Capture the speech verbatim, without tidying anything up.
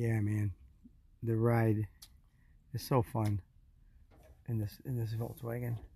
Yeah, man, the ride is so fun in this in this Volkswagen.